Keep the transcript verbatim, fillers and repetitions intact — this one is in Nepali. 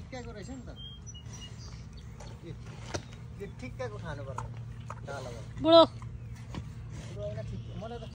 ठिक्काको रहेछ नि त यो ठिक्काको खानु पर्छ डाला बुढो बुढो हैन ठिक मलाई त